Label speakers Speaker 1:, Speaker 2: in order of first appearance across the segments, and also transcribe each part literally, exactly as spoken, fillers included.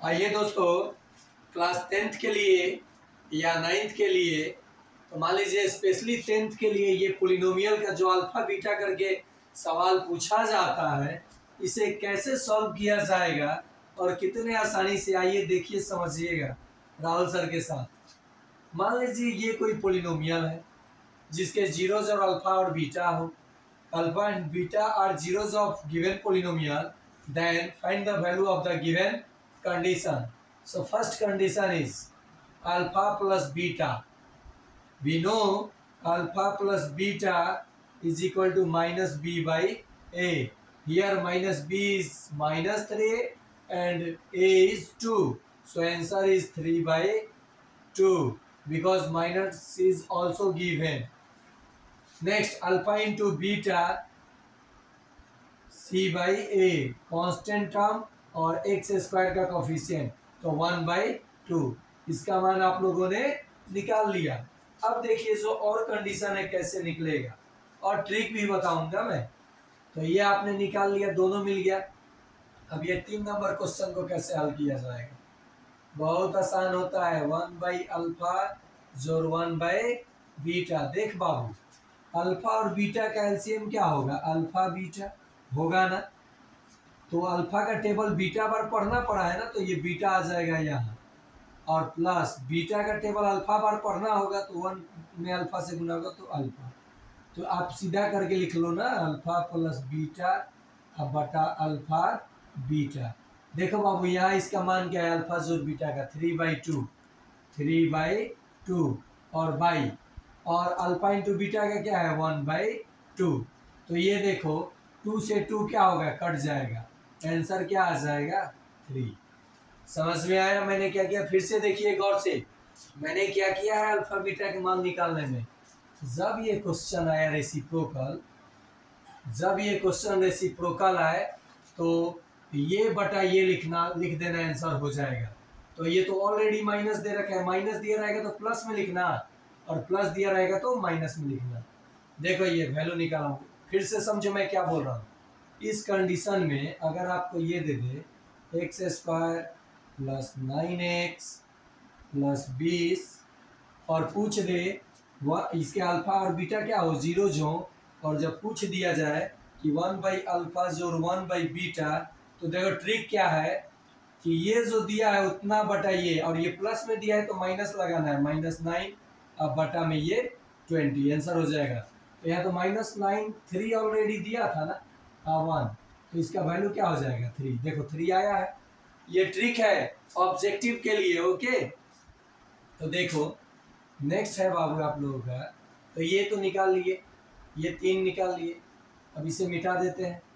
Speaker 1: आइए दोस्तों, class tenth के लिए या नाइन्थ के लिए, तो मान लीजिए स्पेशली टेंथ के लिए ये पोलिनोमियल का जो अल्फा बीटा करके सवाल पूछा जाता है, इसे कैसे सॉल्व किया जाएगा और कितने आसानी से, आइए देखिए समझिएगा राहुल सर के साथ। मान लीजिए ये कोई पोलिनोमियल है जिसके जीरोज और अल्फा और बीटा हो। Alpha and beta are zeros of given polynomial, then find the value of the given condition. So first condition is alpha plus beta. We know alpha plus beta is equal to minus b by a. Here minus b is minus three and a is two. So answer is three by two because minus is also given. Next, alpha into beta c by a constant term और x square का coefficient, तो one by two, इसका मान आप लोगों ने निकाल लिया। अब देखिए जो और कंडीशन है कैसे निकलेगा और ट्रिक भी बताऊंगा मैं। तो ये आपने निकाल लिया, दोनों मिल गया। अब ये तीन नंबर क्वेश्चन को कैसे हल किया जाएगा, बहुत आसान होता है। वन बाई अल्फा जोर वन बाई बीटा। देख बाबू, अल्फा और बीटा का एलसीएम क्या होगा, अल्फा बीटा होगा ना। तो अल्फा का टेबल बीटा बार पढ़ना पड़ा है ना, तो ये बीटा आ जाएगा यहाँ, और प्लस बीटा का टेबल अल्फा बार पढ़ना होगा तो वन में अल्फा से गुना होगा तो अल्फा। तो आप सीधा करके लिख लो ना, अल्फा प्लस बीटा अब बटा अल्फा बीटा। देखो बाबू यहाँ इसका मान क्या है, अल्फा जोड़ बीटा का three by two, three by two और बाई, और अल्फा इंटू बीटा का क्या है वन बाई टू। तो ये देखो टू से टू क्या होगा, कट जाएगा, आंसर क्या आ जाएगा थ्री। समझ में आया मैंने क्या किया, फिर से देखिए गौर से। मैंने क्या किया है अल्फा बीटा के मान निकालने में, जब ये क्वेश्चन आया रेसिप्रोकल, जब ये क्वेश्चन रेसिप्रोकल आए तो ये बटा ये लिखना, लिख देना, आंसर हो जाएगा। तो ये तो ऑलरेडी माइनस दे रखा है, माइनस दिया रहेगा तो प्लस में लिखना, और प्लस दिया रहेगा तो माइनस में लिखना। देखो ये वैल्यू निकाला, फिर से समझो मैं क्या बोल रहा हूँ। इस कंडीशन में अगर आपको ये दे दे x square plus nine x plus बीस और पूछ दे वह इसके अल्फा और बीटा क्या हो, जीरो जो, और जब पूछ दिया जाए कि वन बाई अल्फा जोर वन बाई बीटा, तो देखो ट्रिक क्या है कि ये जो दिया है उतना बटा ये, और ये प्लस में दिया है तो माइनस लगाना है, माइनस नाइन अब बटा में ये ट्वेंटी, आंसर हो जाएगा। तो यहाँ तो माइनस नाइन थ्री ऑलरेडी दिया था ना, हाँ वन, तो इसका वैल्यू क्या हो जाएगा थ्री। देखो थ्री आया है, ये ट्रिक है ऑब्जेक्टिव के लिए, ओके। तो देखो नेक्स्ट है बाबू आप लोगों का, तो ये तो निकाल लिए, ये तीन निकाल लिए, अब इसे मिटा देते हैं।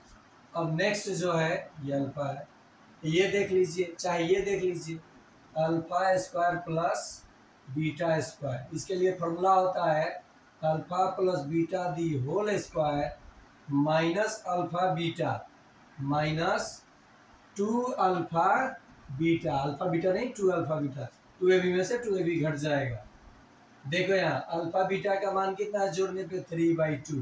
Speaker 1: अब नेक्स्ट जो है ये अल्फा है, ये देख लीजिए, चाहे ये देख लीजिए, alpha square plus beta square, इसके लिए फॉर्मूला होता है alpha plus beta the whole square minus alpha beta minus two alpha beta, alpha beta नहीं two alpha beta, two a b में से टू ए बी घट जाएगा। देखो यहाँ अल्फा बीटा का मान कितना है, जोड़ने पे थ्री बाई टू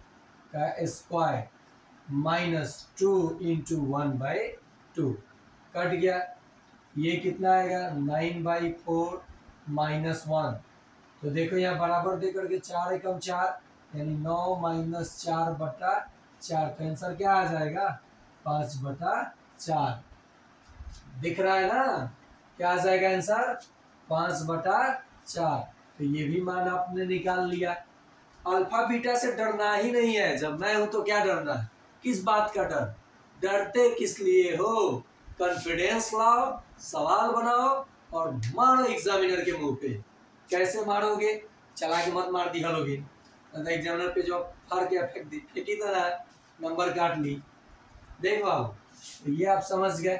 Speaker 1: का square minus two into one by two, cut गया, ये कितना आएगा nine by four minus one. तो देखो यहाँ बराबर दे करके चार एकम चार, यानी नौ माइनस चार बटा चार, तो आंसर क्या आ जाएगा पाँच बटा चार। दिख रहा है ना क्या आ जाएगा आंसर, पाँच बटा चार। तो ये भी मान आपने निकाल लिया। अल्फा बीटा से डरना ही नहीं है, जब मैं हूं तो क्या डरना है, किस बात का डर, डरते किस लिए हो, कॉन्फिडेंस लाओ, सवाल बनाओ और मारो एग्जामिनर के मुंह पे। कैसे मारोगे, चला के मत मार दी हलोगे, एग्जामिनर पे जो फर के फेंक दी, फेंकी तरह नंबर काट ली। देखो आप, तो ये आप समझ गए।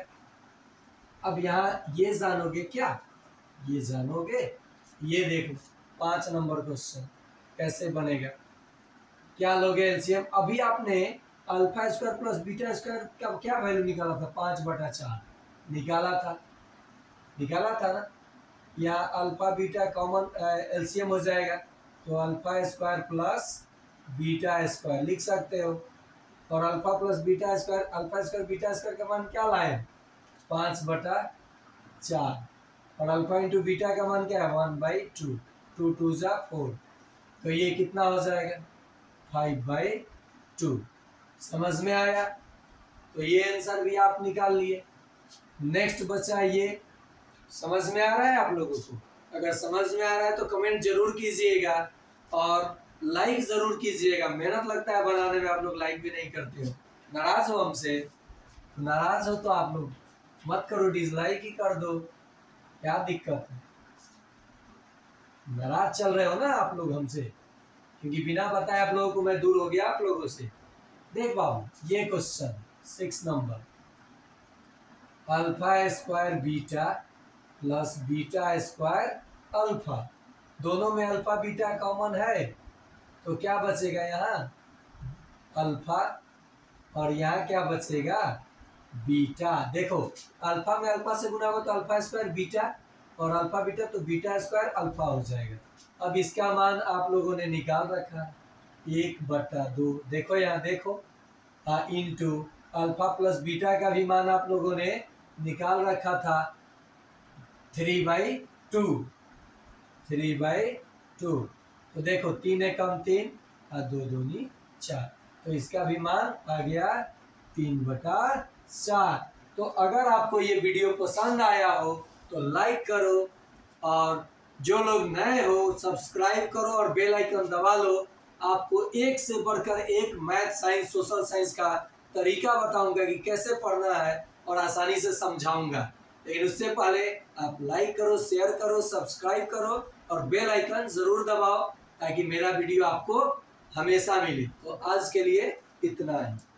Speaker 1: अब यहाँ ये जानोगे क्या, ये जानोगे, ये देखो पाँच नंबर क्वेश्चन कैसे बनेगा, क्या लोगे एलसीएम। अभी आपने alpha square plus beta square का क्या वैल्यू निकाला था, पाँच बटा चार निकाला था, निकाला था ना। या अल्फा बीटा कॉमन एलसीएम हो जाएगा, तो alpha square plus beta square लिख सकते हो, और alpha plus beta square, alpha square beta square का मान क्या लाए, पाँच बटा चार, और अल्फा इंटू बीटा का मान क्या है one by two, two two जा फोर, तो ये कितना हो जाएगा फाइव बाई टू। समझ में आया? तो ये आंसर भी आप निकाल लिए। नेक्स्ट बचा ये, समझ में आ रहा है आप लोगों को? अगर समझ में आ रहा है तो कमेंट जरूर कीजिएगा और लाइक जरूर कीजिएगा। मेहनत लगता है बनाने में, आप लोग लाइक भी नहीं करते हो। नाराज हो हमसे? नाराज हो तो आप लोग मत करो, डिसलाइक ही कर दो, क्या दिक्कत है? नाराज चल रहे हो ना आप लोग हमसे, क्योंकि बिना बताए आप लोगों को मैं दूर हो गया आप लोगों से। देख बाबू, ये question six number, alpha square beta plus beta square alpha, दोनों में अल्फा बीटा कॉमन है, तो क्या बचेगा यहाँ अल्फा, और यहाँ क्या बचेगा बीटा। देखो अल्फा में अल्फा से गुना हो तो अल्फा स्क्वायर बीटा, और अल्फा बीटा तो बीटा स्क्वायर अल्फा हो जाएगा। अब इसका मान आप लोगों ने निकाल रखा एक बटा दो, देखो यहाँ देखो, इंटू अल्फा प्लस बीटा का भी मान आप लोगों ने निकाल रखा था three by two, three by two, तो देखो तीन है कम तीन और दो दूनी चार, तो इसका भी मान आ गया तीन बटा चार। तो अगर आपको ये वीडियो पसंद आया हो तो लाइक करो, और जो लोग नए हो सब्सक्राइब करो और बेल आइकन दबा लो। आपको एक से बढ़कर एक मैथ, साइंस, सोशल साइंस का तरीका बताऊंगा कि कैसे पढ़ना है और आसानी से समझाऊंगा। लेकिन उससे पहले आप लाइक करो, शेयर करो, सब्सक्राइब करो और बेल आइकन ज़रूर दबाओ, ताकि मेरा वीडियो आपको हमेशा मिले। तो आज के लिए इतना ही।